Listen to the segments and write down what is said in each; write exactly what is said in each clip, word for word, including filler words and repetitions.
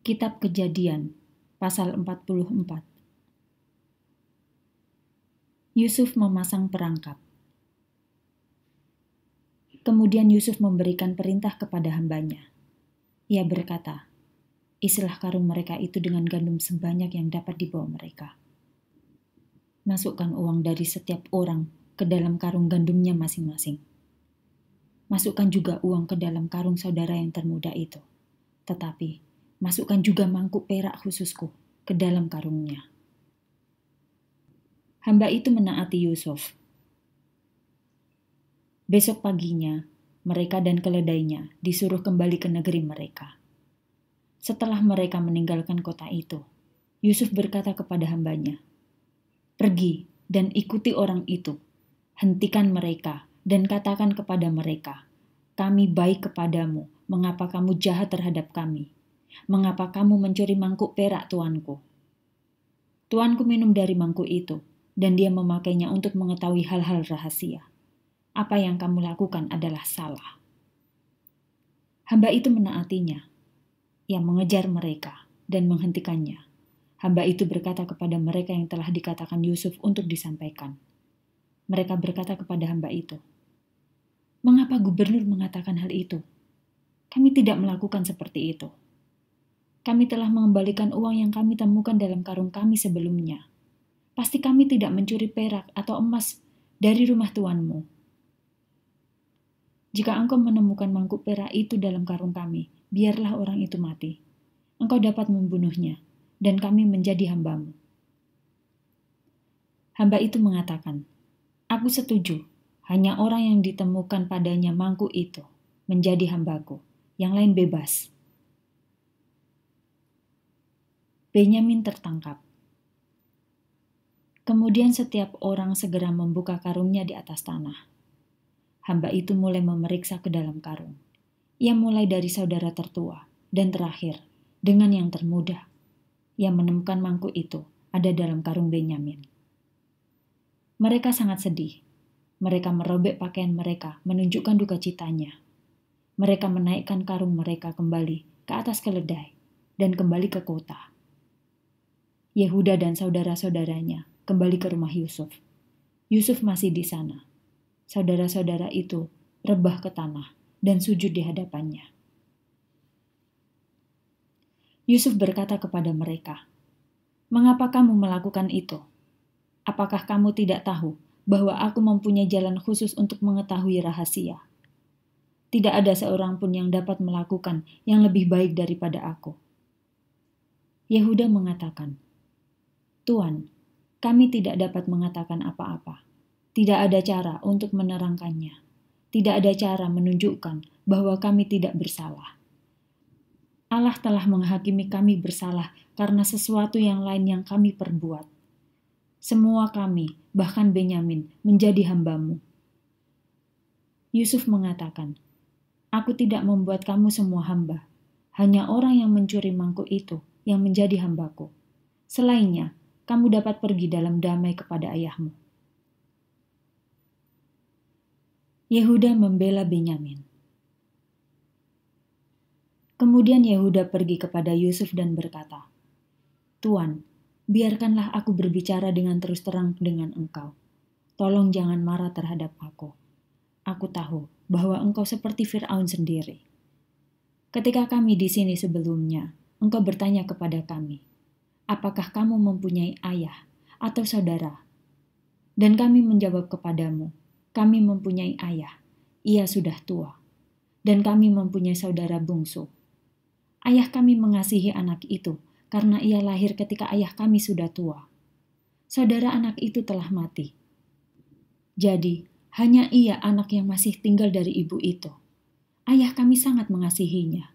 Kitab Kejadian, pasal empat puluh empat. Yusuf memasang perangkap. Kemudian Yusuf memberikan perintah kepada hambanya. Ia berkata, "Isilah karung mereka itu dengan gandum sebanyak yang dapat dibawa mereka. Masukkan uang dari setiap orang ke dalam karung gandumnya masing-masing. Masukkan juga uang ke dalam karung saudara yang termuda itu. Tetapi masukkan juga mangkuk perak khususku ke dalam karungnya." Hamba itu menaati Yusuf. Besok paginya, mereka dan keledainya disuruh kembali ke negeri mereka. Setelah mereka meninggalkan kota itu, Yusuf berkata kepada hambanya, "Pergi dan ikuti orang itu. Hentikan mereka dan katakan kepada mereka, 'Kami baik kepadamu, mengapa kamu jahat terhadap kami? Mengapa kamu mencuri mangkuk perak tuanku?' Tuanku minum dari mangkuk itu, dan dia memakainya untuk mengetahui hal-hal rahasia. Apa yang kamu lakukan adalah salah." Hamba itu menaatinya. Ia mengejar mereka dan menghentikannya. Hamba itu berkata kepada mereka yang telah dikatakan Yusuf untuk disampaikan. Mereka berkata kepada hamba itu, "Mengapa gubernur mengatakan hal itu? Kami tidak melakukan seperti itu. Kami telah mengembalikan uang yang kami temukan dalam karung kami sebelumnya. Pasti kami tidak mencuri perak atau emas dari rumah tuanmu. Jika engkau menemukan mangkuk perak itu dalam karung kami, biarlah orang itu mati. Engkau dapat membunuhnya, dan kami menjadi hambamu." Hamba itu mengatakan, "Aku setuju, hanya orang yang ditemukan padanya mangkuk itu menjadi hambaku, yang lain bebas." Benyamin tertangkap. Kemudian setiap orang segera membuka karungnya di atas tanah. Hamba itu mulai memeriksa ke dalam karung. Ia mulai dari saudara tertua dan terakhir dengan yang termuda. Ia menemukan mangkuk itu ada dalam karung Benyamin. Mereka sangat sedih. Mereka merobek pakaian mereka menunjukkan duka citanya. Mereka menaikkan karung mereka kembali ke atas keledai dan kembali ke kota. Yehuda dan saudara-saudaranya kembali ke rumah Yusuf. Yusuf masih di sana. Saudara-saudara itu rebah ke tanah dan sujud di hadapannya. Yusuf berkata kepada mereka, "Mengapa kamu melakukan itu? Apakah kamu tidak tahu bahwa aku mempunyai jalan khusus untuk mengetahui rahasia? Tidak ada seorang pun yang dapat melakukan yang lebih baik daripada aku." Yehuda mengatakan, "Tuan, kami tidak dapat mengatakan apa-apa. Tidak ada cara untuk menerangkannya. Tidak ada cara menunjukkan bahwa kami tidak bersalah. Allah telah menghakimi kami bersalah karena sesuatu yang lain yang kami perbuat. Semua kami, bahkan Benyamin, menjadi hambamu." Yusuf mengatakan, "Aku tidak membuat kamu semua hamba. Hanya orang yang mencuri mangkuk itu yang menjadi hambaku. Selainnya, kamu dapat pergi dalam damai kepada ayahmu." Yehuda membela Benyamin. Kemudian Yehuda pergi kepada Yusuf dan berkata, "Tuan, biarkanlah aku berbicara dengan terus terang dengan engkau. Tolong jangan marah terhadap aku. Aku tahu bahwa engkau seperti Fir'aun sendiri. Ketika kami di sini sebelumnya, engkau bertanya kepada kami, 'Apakah kamu mempunyai ayah atau saudara?' Dan kami menjawab kepadamu, 'Kami mempunyai ayah, ia sudah tua, dan kami mempunyai saudara bungsu. Ayah kami mengasihi anak itu karena ia lahir ketika ayah kami sudah tua. Saudara anak itu telah mati. Jadi, hanya ia anak yang masih tinggal dari ibu itu. Ayah kami sangat mengasihinya.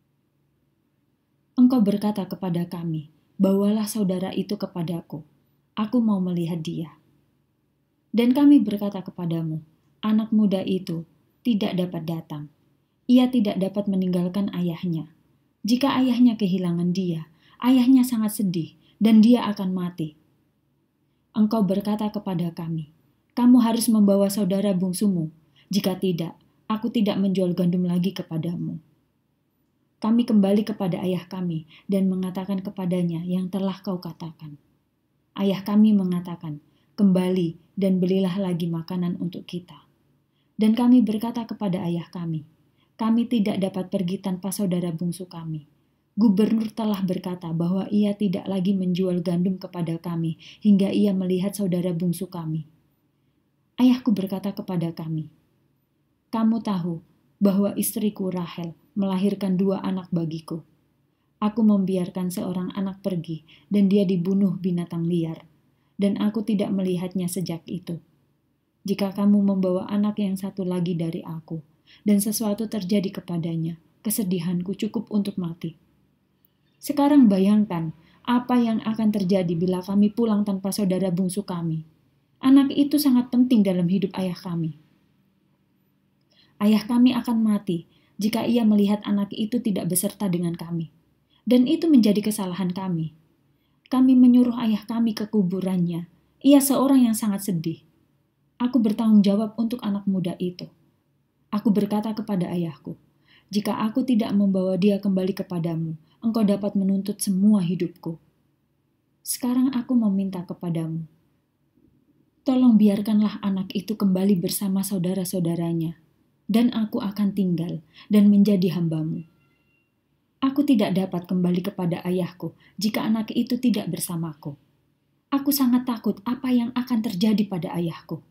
Engkau berkata kepada kami, 'Bawalah saudara itu kepadaku. Aku mau melihat dia.' Dan kami berkata kepadamu, anak muda itu tidak dapat datang. Ia tidak dapat meninggalkan ayahnya. Jika ayahnya kehilangan dia, ayahnya sangat sedih dan dia akan mati. Engkau berkata kepada kami, 'Kamu harus membawa saudara bungsumu. Jika tidak, aku tidak menjual gandum lagi kepadamu.' Kami kembali kepada ayah kami dan mengatakan kepadanya yang telah kau katakan. Ayah kami mengatakan, kembali dan belilah lagi makanan untuk kita. Dan kami berkata kepada ayah kami, kami tidak dapat pergi tanpa saudara bungsu kami. Gubernur telah berkata bahwa ia tidak lagi menjual gandum kepada kami hingga ia melihat saudara bungsu kami. Ayahku berkata kepada kami, kamu tahu bahwa istriku Rahel melahirkan dua anak bagiku. Aku membiarkan seorang anak pergi dan dia dibunuh binatang liar, dan aku tidak melihatnya sejak itu. Jika kamu membawa anak yang satu lagi dari aku, dan sesuatu terjadi kepadanya, kesedihanku cukup untuk mati. Sekarang bayangkan apa yang akan terjadi bila kami pulang tanpa saudara bungsu kami. Anak itu sangat penting dalam hidup ayah kami. Ayah kami akan mati jika ia melihat anak itu tidak beserta dengan kami. Dan itu menjadi kesalahan kami. Kami menyuruh ayah kami ke kuburannya. Ia seorang yang sangat sedih. Aku bertanggung jawab untuk anak muda itu. Aku berkata kepada ayahku, jika aku tidak membawa dia kembali kepadamu, engkau dapat menuntut semua hidupku. Sekarang aku meminta kepadamu, tolong biarkanlah anak itu kembali bersama saudara-saudaranya, dan aku akan tinggal dan menjadi hambamu. Aku tidak dapat kembali kepada ayahku jika anak itu tidak bersamaku. Aku sangat takut apa yang akan terjadi pada ayahku.